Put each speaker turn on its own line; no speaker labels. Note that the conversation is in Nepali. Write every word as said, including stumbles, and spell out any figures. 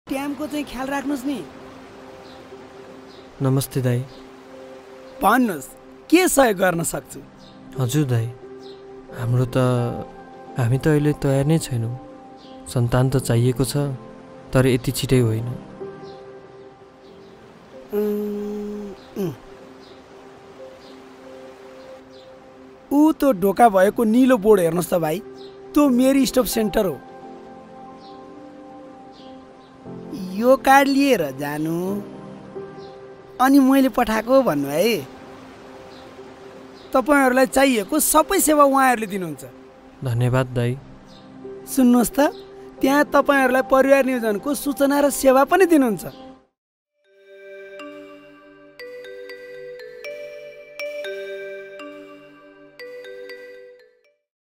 टाइमको चाहिँ ख्याल राख्नुस् नि।
नमस्ते दाइ।
भन्नुस् के सहयोग गर्न सक्छु?
हजुर दाइ, हाम्रो त हामी त अहिले तयार नै छैनौँ। सन्तान त चाहिएको छ, तर यति छिटै होइन।
ऊ त्यो ढोका भएको निलो बोर्ड हेर्नुहोस् त भाइ, त्यो मेरी स्टप सेन्टर हो। यो कार्ड लिएर जानु अनि मैले पठाएको भन्नु है। तपाईहरुलाई चाहिएको सबै सेवा उहाँहरूले दिनुहुन्छ।
धन्यवाद दाइ।
सुन्नुहोस् त, त्यहाँ तपाईहरुलाई परिवार नियोजनको सूचना र सेवा पनि दिनुहुन्छ।